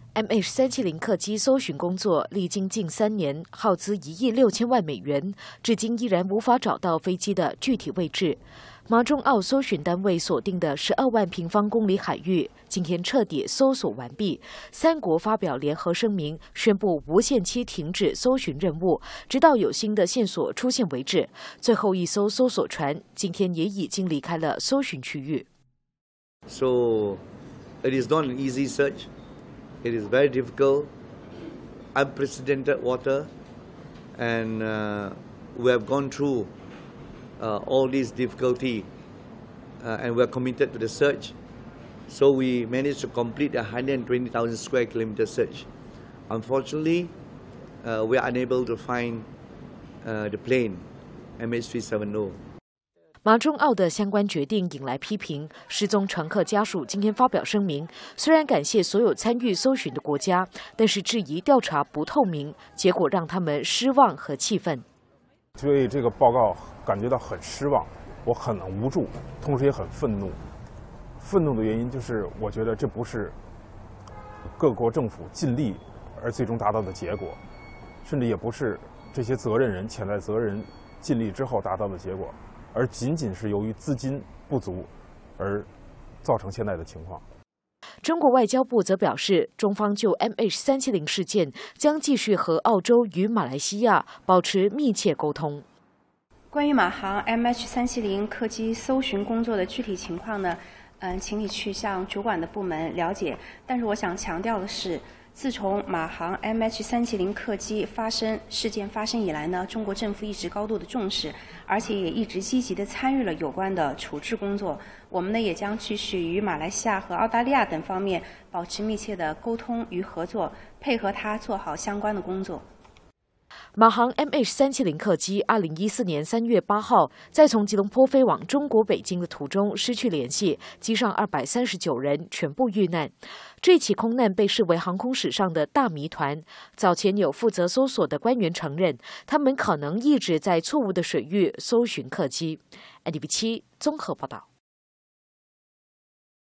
MH370客机搜寻工作历经近3年，耗资1亿6千万美元，至今依然无法找到飞机的具体位置。马中澳搜寻单位锁定的12万平方公里海域，今天彻底搜索完毕。3国发表联合声明，宣布无限期停止搜寻任务，直到有新的线索出现为止。最后一艘搜索船今天也已经离开了搜寻区域。 So it is not an easy search. It is very difficult, unprecedented water, and we have gone through all these difficulty, and we are committed to the search. So we managed to complete a 120,000 square kilometer search. Unfortunately, we are unable to find the plane MH370. 马中澳的相关决定引来批评，失踪乘客家属今天发表声明，虽然感谢所有参与搜寻的国家，但是质疑调查不透明，结果让他们失望和气愤。 对这个报告感觉到很失望，我很无助，同时也很愤怒。愤怒的原因就是，我觉得这不是各国政府尽力而最终达到的结果，甚至也不是这些责任人、潜在责任人尽力之后达到的结果。而仅仅是由于资金不足而造成现在的情况。 中国外交部则表示，中方就 MH370事件将继续和澳洲与马来西亚保持密切沟通。 关于马航 MH370客机搜寻工作的具体情况呢，请你去向主管的部门了解。但是我想强调的是，自从马航 MH370客机事件发生以来呢，中国政府一直高度的重视，而且也一直积极的参与了有关的处置工作。我们呢也将继续与马来西亚和澳大利亚等方面保持密切的沟通与合作，配合它做好相关的工作。 马航 MH370客机2014年3月8号在从吉隆坡飞往中国北京的途中失去联系，机上239人全部遇难。这起空难被视为航空史上的大谜团。早前有负责搜索的官员承认，他们可能一直在错误的水域搜寻客机。NTV7综合报道。